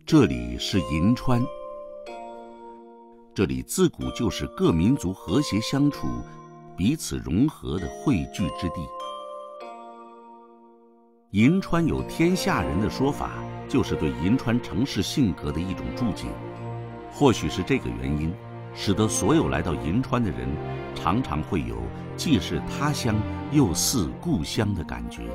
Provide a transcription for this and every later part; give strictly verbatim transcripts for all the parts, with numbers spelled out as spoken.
这里是银川，这里自古就是各民族和谐相处、彼此融合的汇聚之地。银川有天下人的说法，就是对银川城市性格的一种注解。或许是这个原因，使得所有来到银川的人，常常会有既是他乡又似故乡的感觉。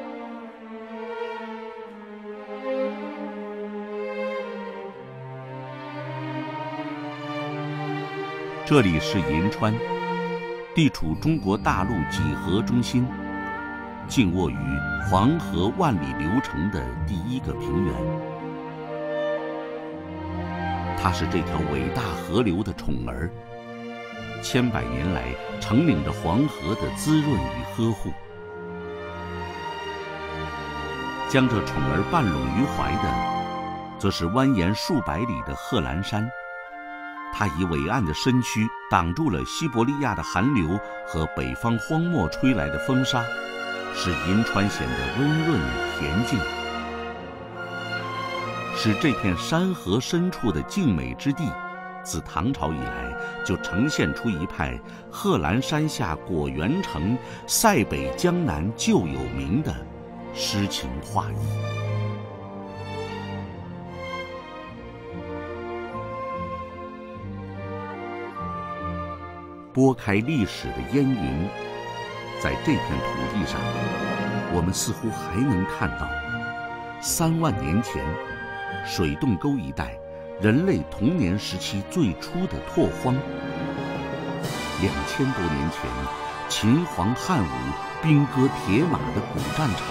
这里是银川，地处中国大陆几何中心，静卧于黄河万里流程的第一个平原。它是这条伟大河流的宠儿，千百年来承领着黄河的滋润与呵护。将这宠儿半拢于怀的，则是蜿蜒数百里的贺兰山。它以伟岸的身躯挡住了西伯利亚的寒流和北方荒漠吹来的风沙，使银川显得温润恬静，使这片山河深处的静美之地，自唐朝以来就呈现出一派贺兰山下果园城，塞北江南旧有名的诗情画意。拨开历史的烟云，在这片土地上，我们似乎还能看到三万年前水洞沟一带人类童年时期最初的拓荒，两千多年前秦皇汉武兵戈铁马的古战场，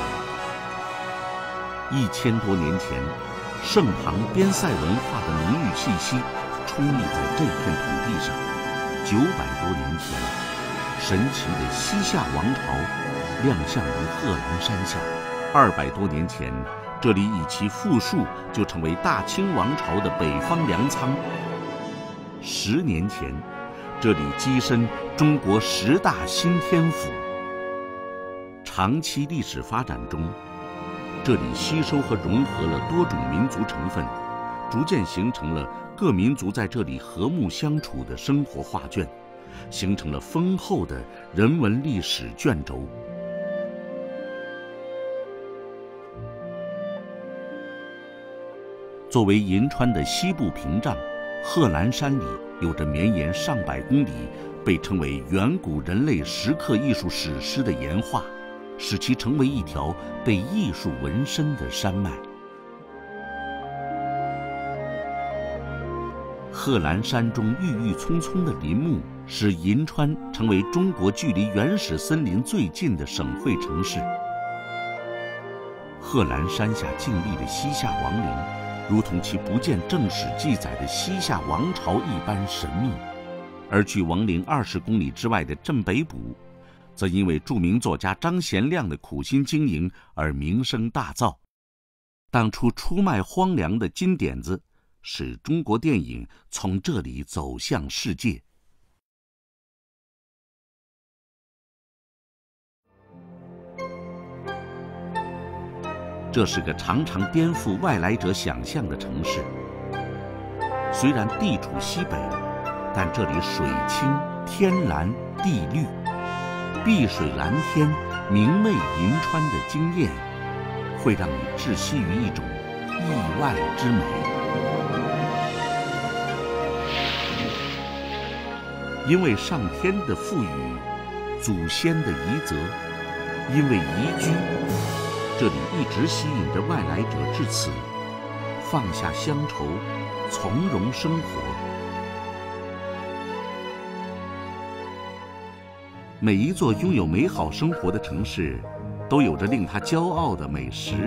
一千多年前盛唐边塞文化的浓郁气息矗立在这片土地上。九百多年前，神奇的西夏王朝亮相于贺兰山下。二百多年前，这里以其富庶就成为大清王朝的北方粮仓。十年前，这里跻身中国十大新天府。长期历史发展中，这里吸收和融合了多种民族成分，逐渐形成了各民族在这里和睦相处的生活画卷，形成了丰厚的人文历史卷轴。作为银川的西部屏障，贺兰山里有着绵延上百公里，被称为远古人类石刻艺术史诗的岩画，使其成为一条被艺术纹身的山脉。贺兰山中郁郁葱葱的林木，使银川成为中国距离原始森林最近的省会城市。贺兰山下静立的西夏王陵，如同其不见正史记载的西夏王朝一般神秘。而距王陵二十公里之外的镇北堡，则因为著名作家张贤亮的苦心经营而名声大噪。当初出卖荒凉的金点子，使中国电影从这里走向世界。这是个常常颠覆外来者想象的城市。虽然地处西北，但这里水清天蓝地绿，碧水蓝天，明媚银川的惊艳，会让你窒息于一种意外之美。因为上天的赋予，祖先的遗泽，因为宜居，这里一直吸引着外来者至此，放下乡愁，从容生活。每一座拥有美好生活的城市，都有着令它骄傲的美食。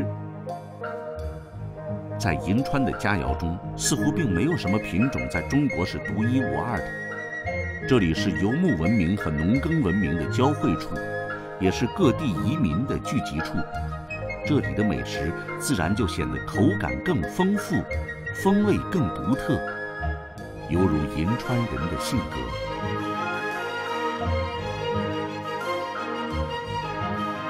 在银川的佳肴中，似乎并没有什么品种在中国是独一无二的。这里是游牧文明和农耕文明的交汇处，也是各地移民的聚集处。这里的美食自然就显得口感更丰富，风味更独特，犹如银川人的性格。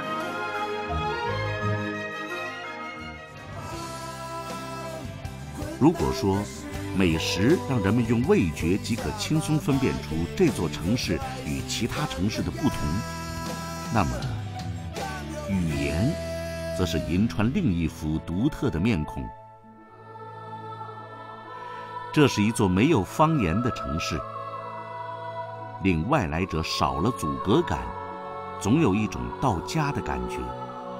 滚如果说美食让人们用味觉即可轻松分辨出这座城市与其他城市的不同，那么语言则是银川另一副独特的面孔。这是一座没有方言的城市，令外来者少了阻隔感，总有一种到家的感觉。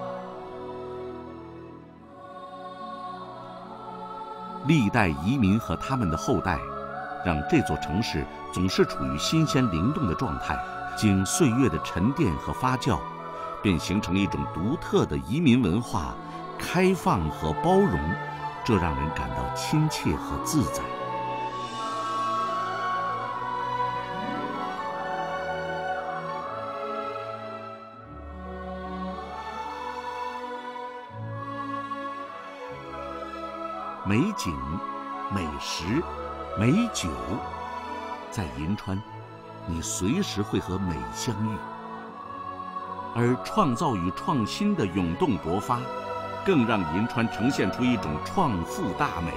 历代移民和他们的后代，让这座城市总是处于新鲜灵动的状态。经岁月的沉淀和发酵，便形成一种独特的移民文化，开放和包容，这让人感到亲切和自在。美景、美食、美酒，在银川，你随时会和美相遇。而创造与创新的涌动勃发，更让银川呈现出一种创富大美。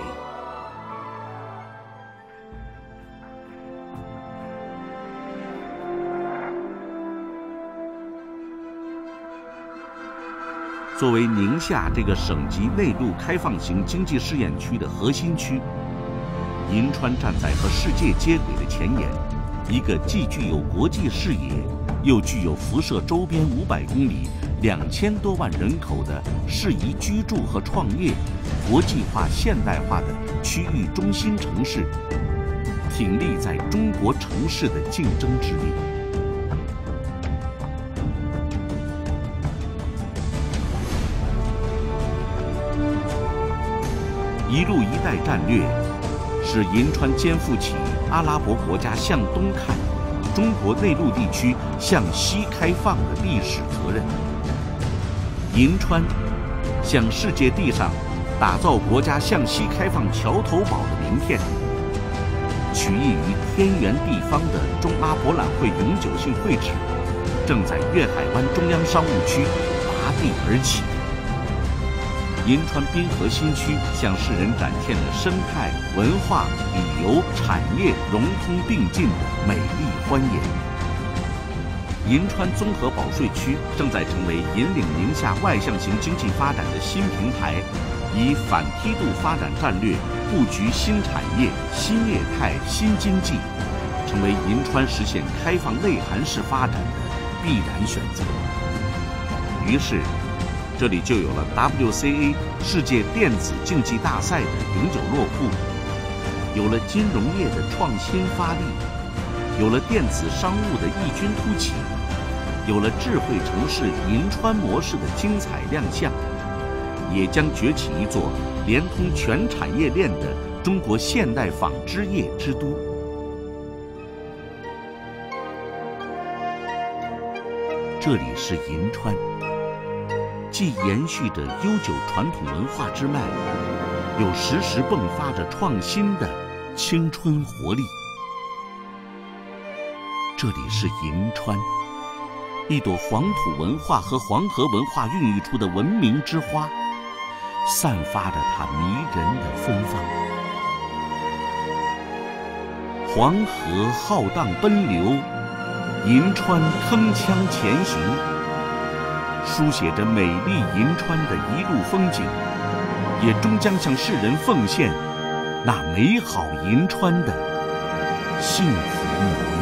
作为宁夏这个省级内陆开放型经济试验区的核心区，银川站在和世界接轨的前沿，一个既具有国际视野，又具有辐射周边五百公里、两千多万人口的适宜居住和创业、国际化现代化的区域中心城市，挺立在中国城市的竞争之列。一路一带战略使银川肩负起阿拉伯国家向东看、中国内陆地区向西开放的历史责任。银川向世界地上打造国家向西开放桥头堡的名片，取意于天圆地方的中阿博览会永久性会址，正在粤海湾中央商务区拔地而起。银川滨河新区向世人展现了生态、文化、旅游、产业融通并进的美丽欢颜。银川综合保税区正在成为引领宁夏外向型经济发展的新平台，以反梯度发展战略布局新产业、新业态、新经济，成为银川实现开放内涵式发展的必然选择。于是，这里就有了 W C A 世界电子竞技大赛的永久落户，有了金融业的创新发力，有了电子商务的异军突起，有了智慧城市银川模式的精彩亮相，也将崛起一座连通全产业链的中国现代纺织业之都。这里是银川，既延续着悠久传统文化之脉，又时时迸发着创新的青春活力。这里是银川，一朵黄土文化和黄河文化孕育出的文明之花，散发着它迷人的芬芳。黄河浩荡奔流，银川铿锵前行，书写着美丽银川的一路风景，也终将向世人奉献那美好银川的幸福模样。